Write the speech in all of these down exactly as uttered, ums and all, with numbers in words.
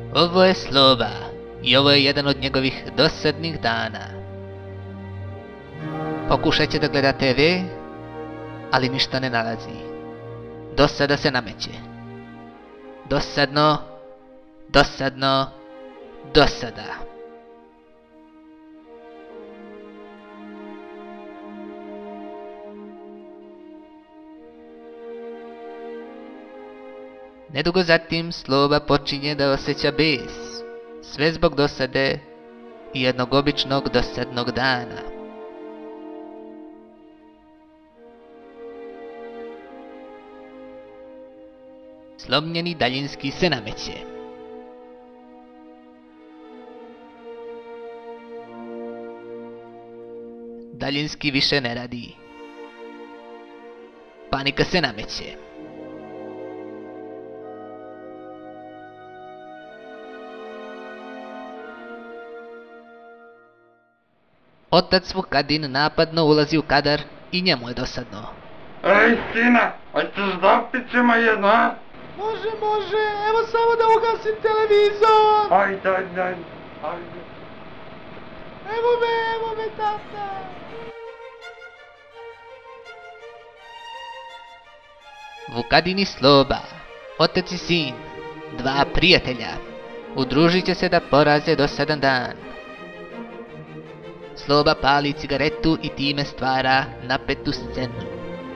Ovo je Sloba i ovo je jedan od njegovih dosadnih dana. Pokušat će da gleda te ve, ali ništa ne nalazi. Dosada se nameće. Dosadno, dosadno, dosada. Nedugo zatim Sloba počinje da osjeća bes, sve zbog dosade i jednog običnog dosadnog dana. Slomljeni daljinski se nameće. Daljinski više ne radi. Panika se nameće. Otac Vukadin napadno ulazi u kadar i njemu je dosadno. Ej, sine, ajde da pićemo jedno, a? Može, može, evo samo da ugasim televizor. Ajde, ajde, ajde, ajde. Evo me, evo me, tata. Vukadin i Sloba, otac i sin, dva prijatelja, udružit će se da poraze dosadan dan. Sloba pali cigaretu i time stvara napetu scenu.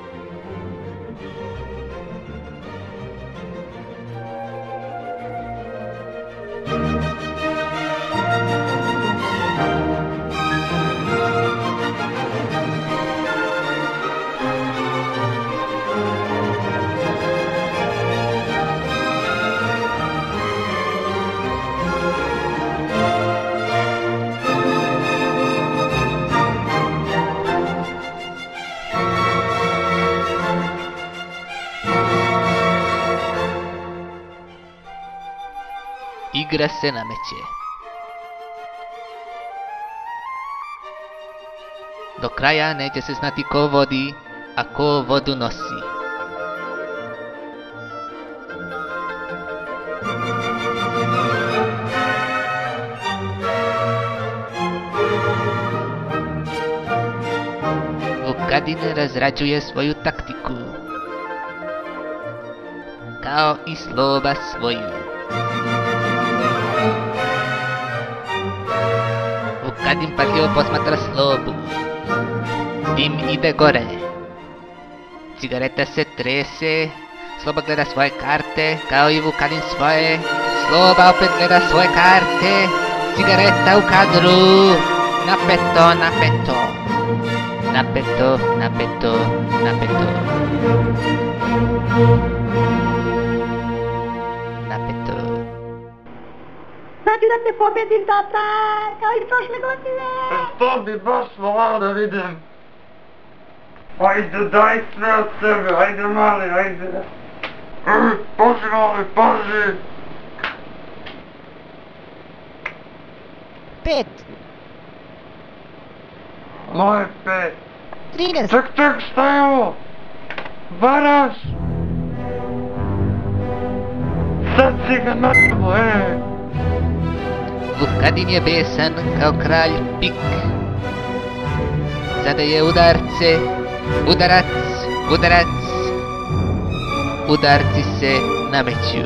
Igra se nameće. Do kraja neće se znati ko vodi, a ko vodu nosi. Vukadin razrađuje svoju taktiku, kao i Sloba svoju. Vukadin pažljivo posmatra Slobu. Dim ide gore. Cigareta se trese. Sloba gleda svoje karte, kao i Vukadin svoje. Sloba opet gleda svoje karte. Cigareta u kadru. Napeto, napeto. Napeto, napeto, napeto. Napeto. Sad ću da te pobedim, tata, kao i prošle godine. Što bi baš volao da vidim? Ajde, daj sve od sebe, ajde mali, ajde. Pazi mali, pazi. Pet. Moje pet. Trinaest. Ček, ček, šta je ovo? Varaš? Sad si ga natrvo, e. Vukadin je besan kao kralj Pik. Zadaje udarce, udarac, udarac. Udarci se nameću.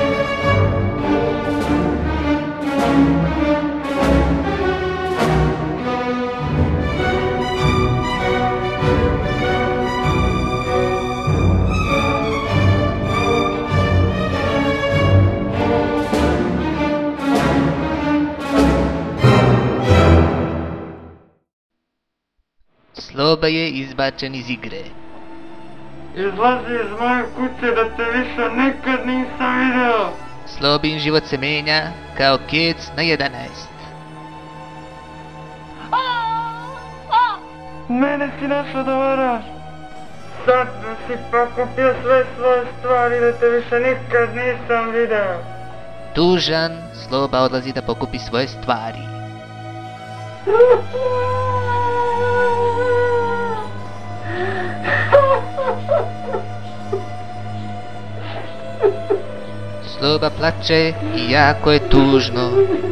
Sloba je izbačen iz igre. Izlazi iz moje kuće da te više nikad nisam video. Slobin život se menja kao kec na jedanaest. Mene si našao da varaš. Sad da si pokupio sve svoje stvari da te više nikad nisam video. Tužan, Sloba odlazi da pokupi svoje stvari. Sloba plače i jako je tužno.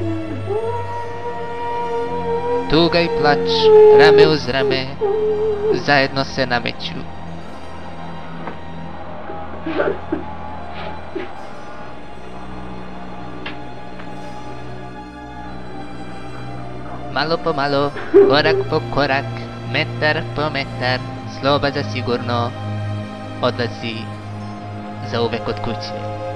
Tuga i plać, rame uz rame, zajedno se nameću. Malo po malo, korak po korak, metar po metar, Sloba zasigurno odlazi zauvek od kuće.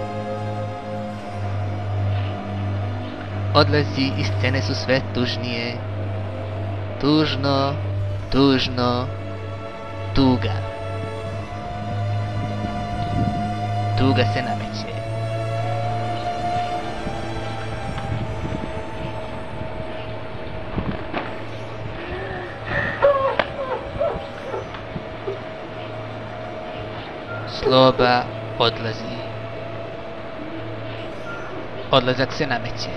Odlazi i scene su sve tužnije. Tužno, tužno, tuga. Tuga se nameće. Sloba odlazi. Odlazak se nameće.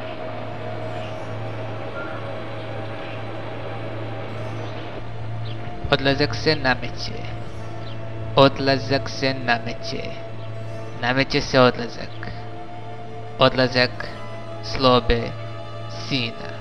Odlazak se nameće. Odlazak se nameće. Nameće se odlazak. Odlazak Slobe, sina.